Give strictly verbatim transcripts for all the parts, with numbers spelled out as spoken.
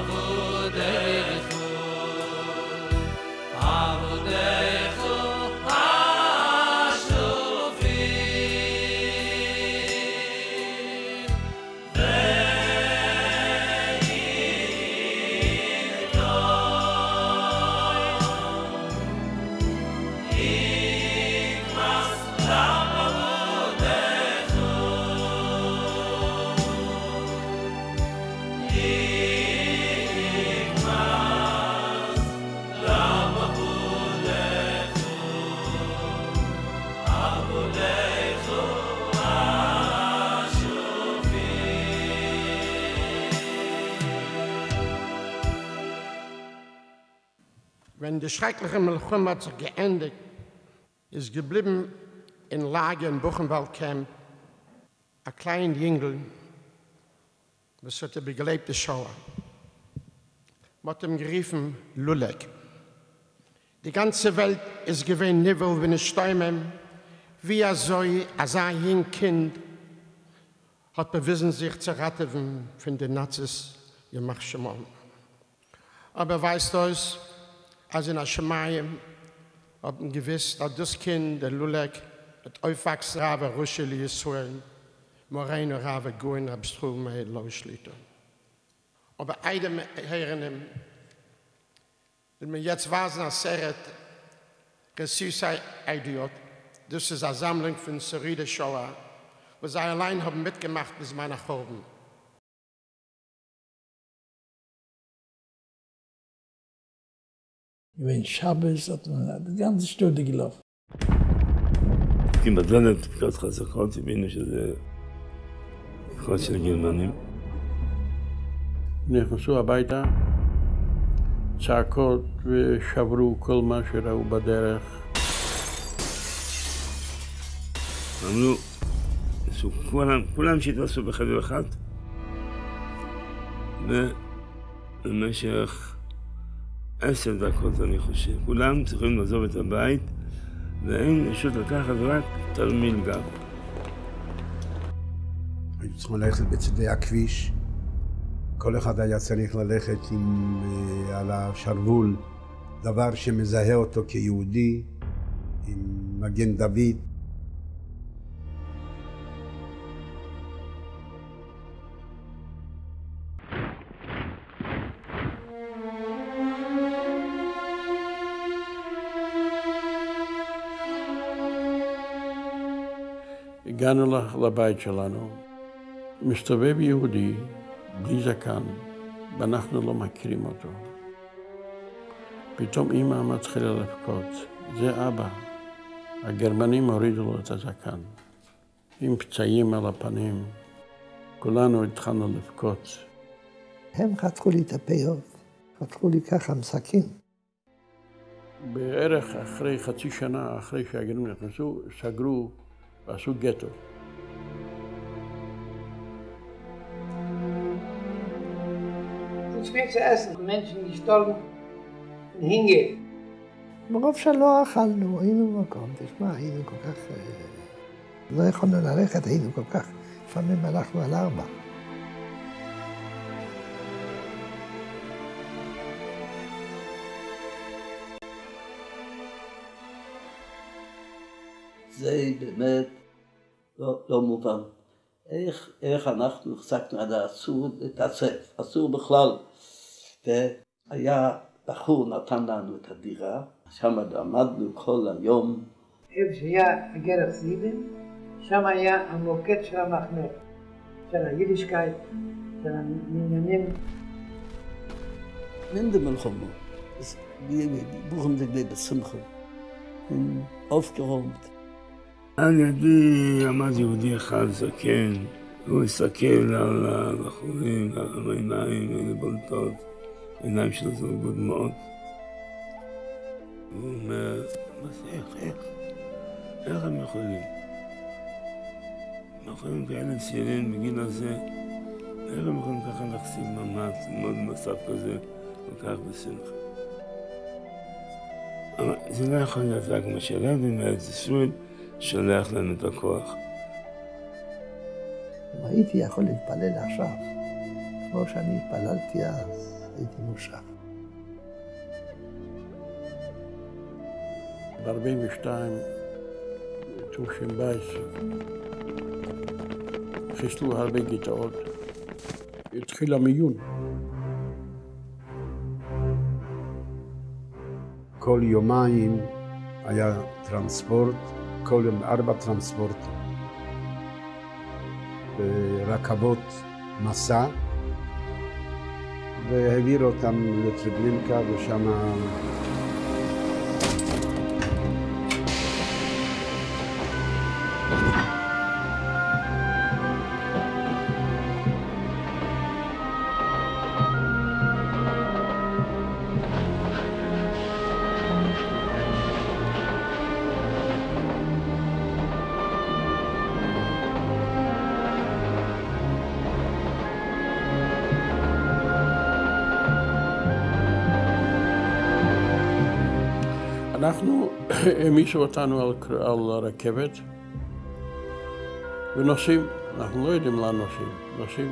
Wenn die schreckliche Milchum hat sich geendet, ist geblieben in Lager in Buchenwald-Camp ein kleiner Jüngel, das hat er beglebt, die Shoah. Man hat ihm geriefen, Lulek. Die ganze Welt ist gewesen, Nivel, wenn es stürmen, wie er so, als ein Kind, hat bewiesen, sich zu retten von den Nazis, ihr macht schon mal. Aber weißt du es, als in Aschamayim, haben gewiss, dass das Kind, der Lulek, hat aufwachsen, Rave Ruscheli Yisrael, Moreino Rave Goin, Abstrum, Meid, Lauschliter. Aber einem Herren, wenn wir jetzt wasen, als Seret, Ressusai Idiot, das ist eine Sammlung von Sarida Shoah, wo sie allein haben mitgemacht bis meine Choben. Wenn Schabbos hat man die ganze Stunde gelaufen. כי בדלת תפקד חזקות, הבינו שזה תפקד של גרמנים. נכנסו הביתה, צעקות ושברו כל מה שראו בדרך. אמרו, כולם, כולם שהתנסו בחדר אחד, ובמשך עשר דקות אני חושב, כולם צריכים לעזוב את הבית, ואין רשות לקחת רק תרמיל גב. היו צריכים ללכת בצדי הכביש, כל אחד היה צריך ללכת עם, על השרוול, דבר שמזהה אותו כיהודי, עם מגן דוד. הגענו לבית שלנו, מסתובב יהודי, בלי זקן, ואנחנו לא מכירים אותו. פתאום אמא מתחילה לבכות, זה אבא. הגרמנים הורידו לו את הזקן, עם פצעים על הפנים. כולנו התחלנו לבכות. הם חתכו לי את הפיות, חתכו לי ככה עם סכין. בערך אחרי חצי שנה, אחרי שהגרמנים נכנסו, סגרו ועשו גטו. Es ist schwer zu essen. Menschen gestorben und hingehen. מרוב שלא אכלנו, היינו במקום, תשמע, היינו כל כך... לא יכולנו ללכת, היינו כל כך... לפעמים הלכנו על ארבע. זה באמת לא, לא מובן. איך, איך אנחנו החזקנו עד האסור להתאסף, אסור בכלל. והיה בחור נתן לנו את הדירה, שם עמדנו כל היום. איפה שהיה הגרח סיבן, שם היה המוקד של המחנה, של היידישקייט, של המניינים. In der Milchumma. Wir buchen sich bei Simcha. Aufgeräumt. על ידי עמד יהודי אחד זקן, הוא הסתכל על הבחורים, על העיניים, אלה בולטות, העיניים שלו זולגו דמעות. הוא אומר, מה זה, איך, איך? איך הם יכולים? הם יכולים כאלה צעירים בגיל הזה, איך הם יכולים ככה להחזיק ממש, ללמוד במצב כזה, כל כך בשמחה. אבל זה לא יכול להיות רק מה שהרבי מארץ ישראל, שולח לנו את הכוח. אם הייתי יכול להתפלל עכשיו, כמו שאני התפללתי אז, הייתי מושך. ב-ארבעים ושתיים, תש"ב, חיסלו הרבה גטאות. התחיל המיון. כל יומיים היה טרנספורט, כל יום ארבע טרנספורטים. ברכבות מסע, והעביר אותם לטריבלינקה ושם אנחנו, העמיסו אותנו על, על הרכבת ונוסעים, אנחנו לא יודעים לאן נוסעים, נוסעים.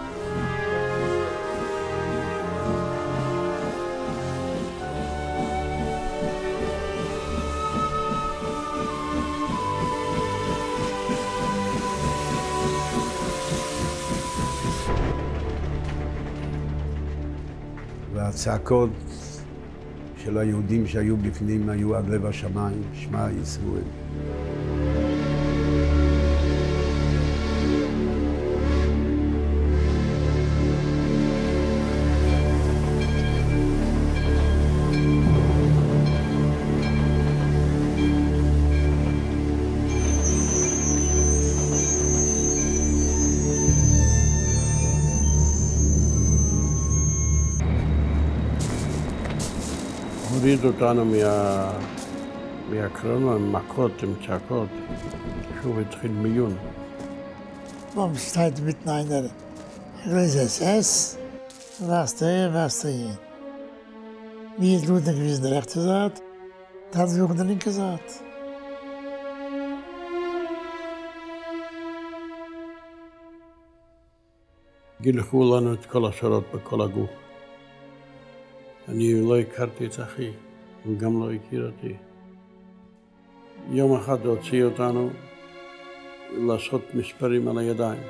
והצעקות של היהודים שהיו בפנים היו עד לב השמיים, שמע ישראל. הורידו אותנו מה... מהקרון עם מכות, עם צעקות. שוב התחיל מיון. Man steht mitten einer größeren S S, was der, was der. Wie ist Ludwig gewesen, der rechte Seite, das ist der linke Seite. גילחו לנו את כל השערות בכל הגוף. אני לא הכרתי את אחי, הוא גם לא הכיר אותי. יום אחד הוציא אותנו לעשות מספרים על הידיים.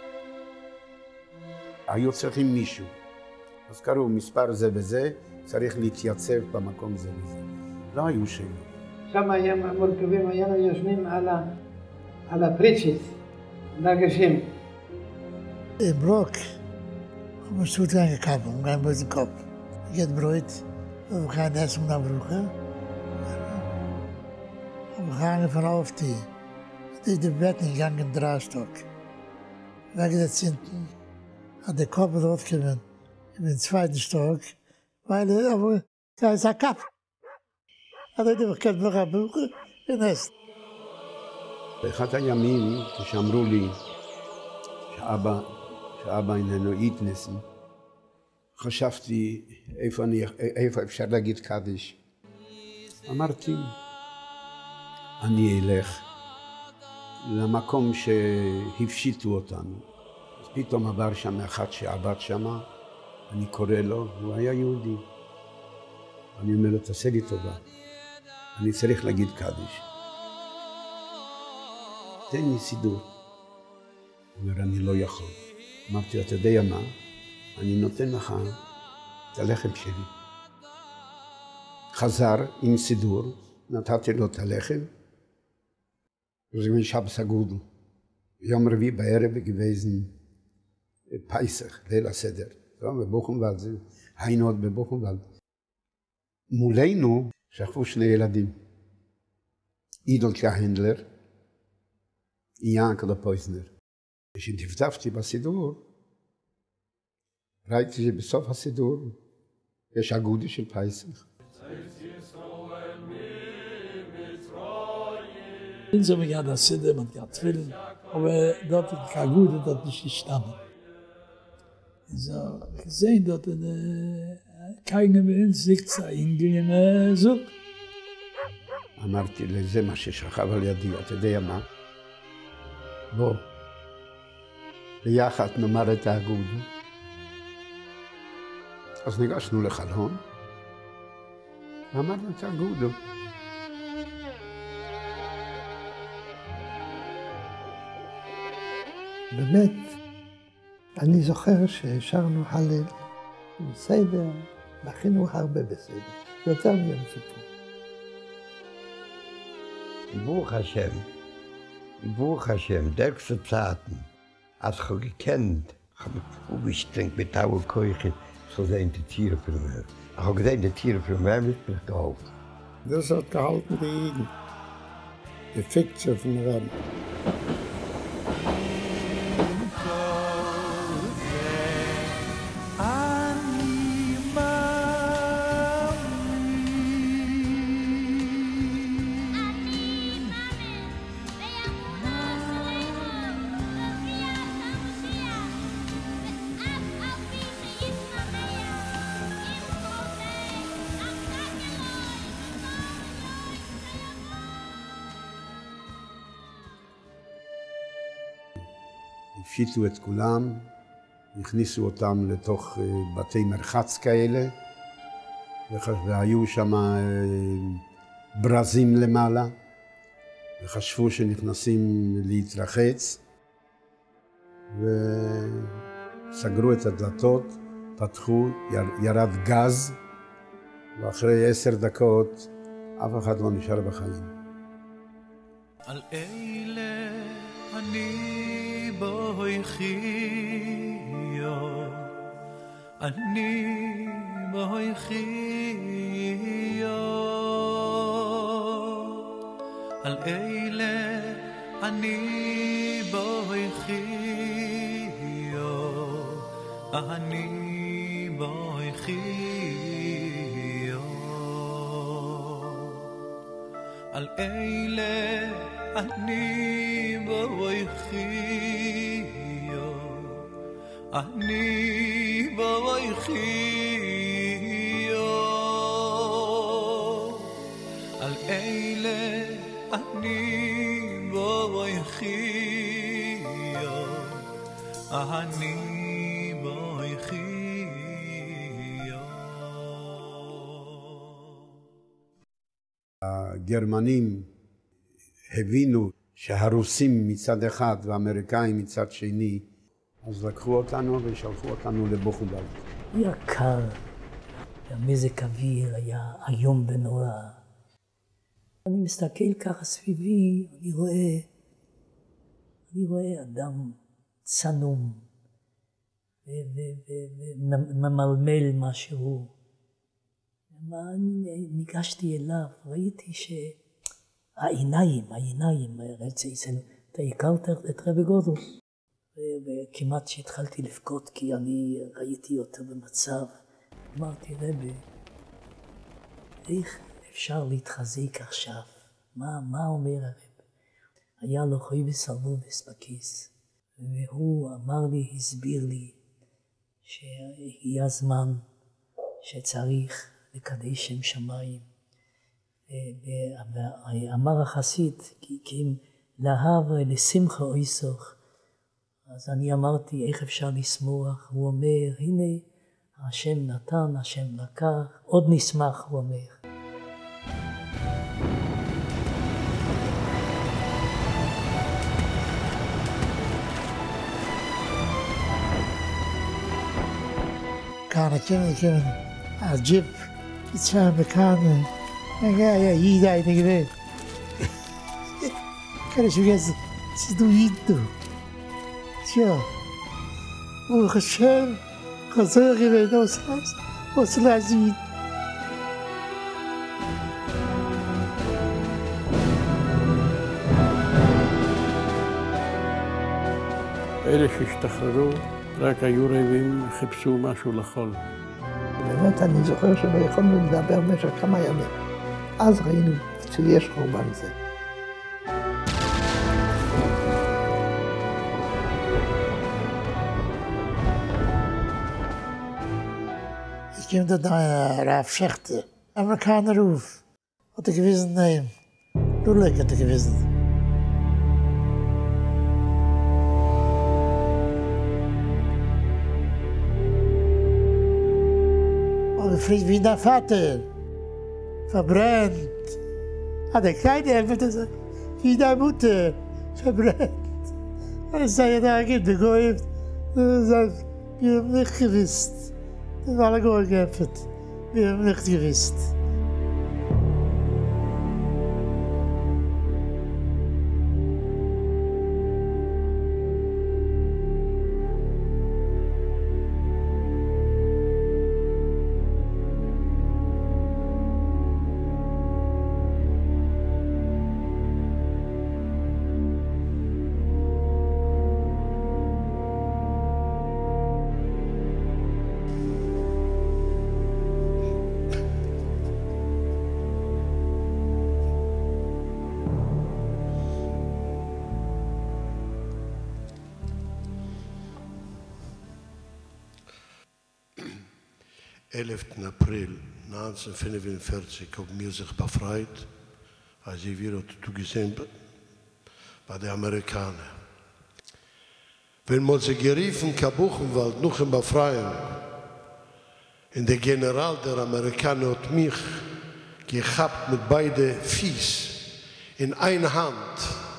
היו צריכים מישהו. אז קראו מספר זה וזה, צריך להתייצב במקום זה וזה. לא היו שאלות. שם היה מורכבים, היינו יושבים על, ה... על הפריצ'ס, דגשים. Im Block haben wir Stutt reingekappt, um keinen bösen Kopf. Ich hätte Brot, aber kein Essen und Brüche. Aber ich habe von auf die, die die Betten gegangen in drei Stock. Weggesetzt hinten, hat der Kopf dort gekommen, in den zweiten Stock, weil er, aber da ist ein Kopf. Hat er einfach kein Brüche, in Essen. באחד הימים, כשאמרו לי שאבא, שאבא איננו איתנסן, חשבתי איפה, אני, איפה אפשר להגיד קדיש. אמרתי, אני אלך למקום שהפשיטו אותנו. אז פתאום עבר שם אחד שעבד שם, אני קורא לו, הוא היה יהודי. אני אומר לו, תעשה לי טובה, אני צריך להגיד קדיש. תן לי סידור. הוא אומר, אני לא יכול. אמרתי לו, אתה יודע מה? אני נותן לך את הלחם שלי. חזר עם סידור, נתתי לו את הלחם, וזה משבס הגודל. יום רביעי בערב gewesen פייסח, ליל הסדר. בבוכנוולד, זה היינו עוד בבוכנוולד. מולנו שכבו שני ילדים. אידולקה הנדלר, יענקל פויזנר. כשנטפטפתי בסידור, ראיתי שבסוף הסידור יש אגודה של פייסח. In so ja das Sidde mit ja Zwillen, aber dort ist keine Gute, dort nicht gestanden. So gesehen dort eine keine Insicht sein gehen so. אמרתי לזה מה ששכב על ידי, אתה יודע מה? בוא, ביחד נאמר את האגודה. אז ניגשנו לחלון, ואמרנו את הגודו. באמת, אני זוכר ששרנו הלל בסדר, בכינו הרבה בסדר, יותר מיום כיפור. Buch Hashem, Buch Hashem, dergste Zeiten, als ich gekannt, habe ich umgestrengt mit Tauer Keuche, so sehen die Tiere für mich. Ich habe gesehen, die Tiere für mich mit mich geholfen. Das hat gehalten die Jeden. Die Fiktion von der Welt. הפשיטו את כולם, הכניסו אותם לתוך בתי מרחץ כאלה, והיו שם ברזים למעלה, וחשבו שנכנסים להתרחץ, וסגרו את הדלתות, פתחו, ירד גז, ואחרי עשר דקות אף אחד לא נשאר בחיים. על אלה אני בואי חיו, אני בואי חיו, על אלה אני בואי חיו, אני בואי חיו, על אלה אני בואי חיו, אני בואי חיו, על אלה אני בואי חיו, אני בואי חיו. הגרמנים הבינו שהרוסים מצד אחד והאמריקאים מצד שני, אז לקחו אותנו ושלחו אותנו לבוכנוולד. היה קר, המזג אוויר היה איום ונורא. אני מסתכל ככה סביבי, אני רואה, אני רואה אדם צנום וממלמל משהו. אני ניגשתי אליו, ראיתי ש... העיניים, העיניים, אתה הכרת את רבי גודל? וכמעט שהתחלתי לבכות כי אני ראיתי אותו במצב. אמרתי, רבי, איך אפשר להתחזק עכשיו? מה, מה אומר הרב? היה לו חויבס סרבובס בכיס, והוא אמר לי, הסביר לי, שהגיע הזמן שצריך לקדש שם שמיים. ואמר החסיד, כי אם להב לשמחה או יסוך, אז אני אמרתי, איך אפשר לשמוח? הוא אומר, הנה, השם נתן, השם לקח, עוד נשמח, הוא אומר. כאן, כאן, כאן, הג'יפ, יצא בכאן, Ja, ja, jeder eine gewählt. Kann ich vergessen, sie du Jidu. Tja, Baruch Hashem, Chazor gewählt aus Haus, aus Lazid. אלה שהשתחררו, רק היו רעבים, חיפשו משהו לאכול. באמת אני זוכר שלא יכולנו לדבר במשך כמה ימים. אז ראינו שיש חורבן זה. Ich kam da da Rav Schechter, Amerikaner Ruf, hat er gewissen nehmen. Lulek hat er gewissen. Und gefragt, wie der Vater? Verbrennt. Ah, der Kleine helft es, wie der Mutter? Verbrennt. Und ich sage, da gibt der Goy, er sagt, wir haben nicht gewusst. Das war alle Goy geöffnet. Wir haben nicht gewusst. elften April neunzehnhundertfünfundvierzig haben wir sich befreit, als wir zugesehen bei den Amerikanern. Wenn man sie geriefen, Buchenwald, noch in Befreiung, und der General der Amerikaner hat mich gehabt mit beiden Fies in einer Hand,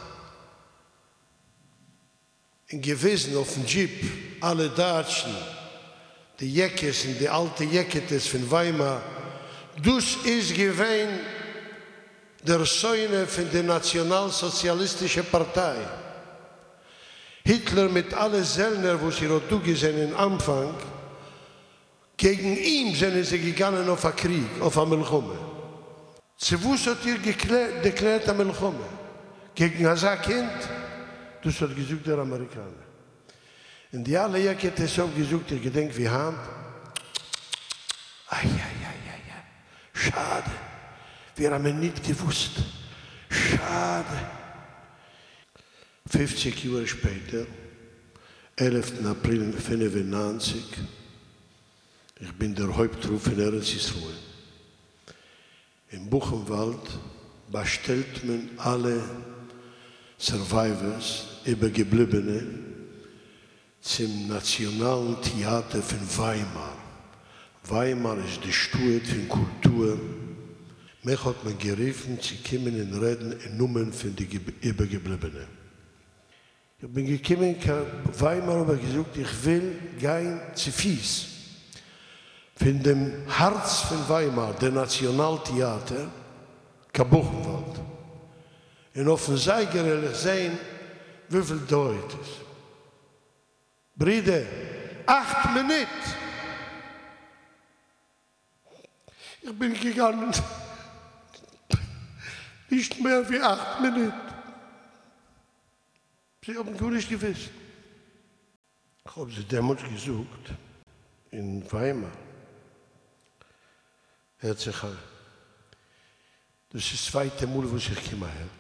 und gewesen auf dem Jeep, alle Deutschen, die Jäckes und die alte Jäcketes von Weimar, das ist gewesen der Säune von der Nationalsozialistischen Partei. Hitler mit allen Sellner, wo sie dort gesehen am Anfang, gegen ihn sind sie gegangen auf den Krieg, auf den Milchome. Zu was hat ihr deklärt am Milchome? Gegen das Kind? Das hat gesagt der Amerikaner. Und die alle Jäcketes haben gesagt, ihr gedenkt wie Hand. Ei, ei, ei, ei, ei. Schade. Wir haben nicht gewusst. Schade. fünfzig Jahre später, elften April neunzehnhundertfünfundneunzig, ich bin der Hauptruf in Eretz Yisroel. Im Buchenwald bestellt man alle Survivors, Übergebliebene, zum Nationalen Theater von Weimar. Weimar ist die Stuhl von Kultur. Mich hat man gerufen, sie kommen und reden in Nummern von den Übergebliebenen. Ich bin gekommen in Weimar und habe gesagt, ich will gehen zu Fies. Von dem Herz von Weimar, der Nationaltheater, Buchenwald. Und auf dem Seigerlich sehen, wie viel dauert es. Brüder, acht Minuten. Ich bin gegangen. Nicht mehr wie acht Minuten. Sie haben gar nicht gewusst. Ich habe sie damals gesucht, in Weimar. Er hat sich, das ist das zweite Mal, wo ich gekommen habe.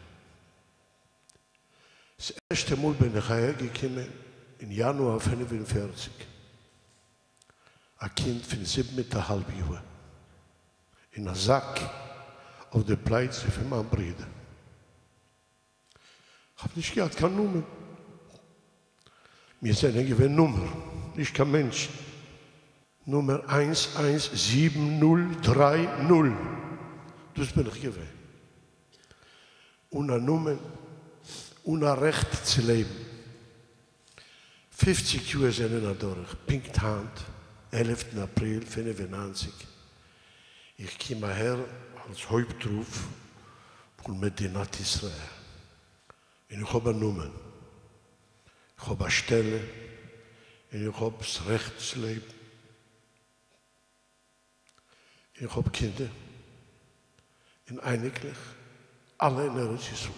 Das erste Mal bin ich hergekommen, in Januar fünfundvierzig. Ein Kind von siebeneinhalb Jahren. In einem Sack auf der Plätze für meinen Bruder. Ich habe nicht gehabt, keine Nummer. Wir sind eine Nummer, nicht kein Mensch. Nummer eins eins sieben null drei null. Das bin ich gewesen. Und eine Nummer, und ein Recht zu leben. fünfzig Jahre sind wir durch. Pinkhand, elften April fünfundneunzig. Ich komme her als Hauptruf von Medinat Israel. Und ich habe eine Nummer. Ich habe eine Stelle. Und ich habe das Recht zu leben. Ich habe Kinder. Und eigentlich alle in Eretz Yisroel.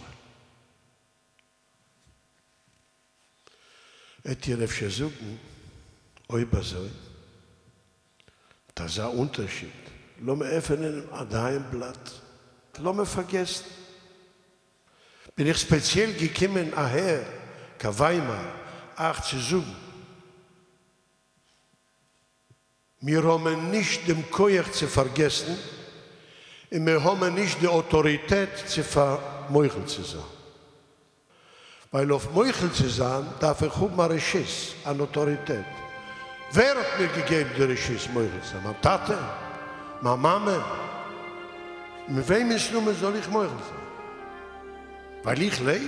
Et ihr öfter suchen, oi basoi. Das ist ein Unterschied. Lass mich öffnen an deinem Blatt. Lass mich vergessen. Bin ich speziell gekommen, aher, ka Weimar, ach zu suchen. Wir haben nicht den Koyach zu vergessen, und wir haben nicht die Autorität zu vermeucheln zu sein. Weil auf Meuchel zu sein, darf ich auch mal Reschiss an Autorität. Wer hat mir gegeben, der Reschiss Meuchel zu sein? Meine Tate, Ma Mama, mit wem ist nun soll ich morgen sein? Weil ich lebe?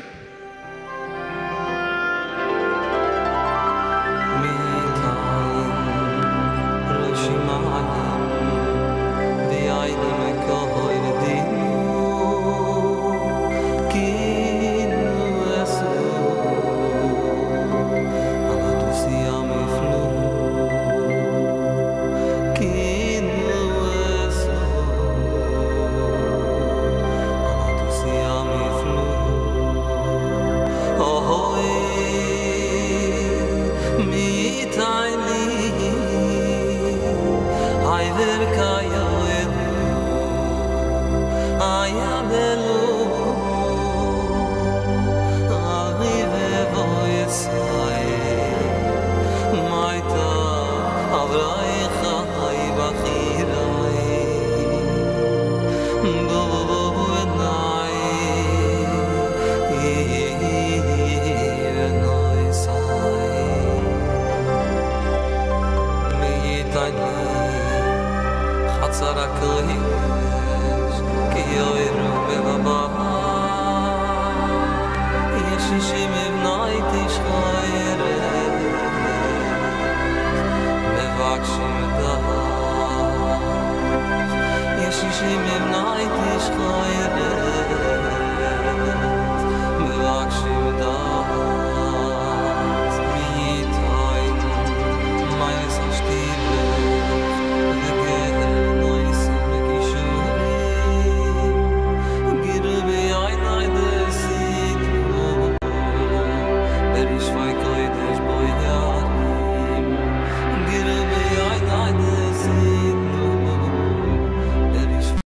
Shishim im night is khoyre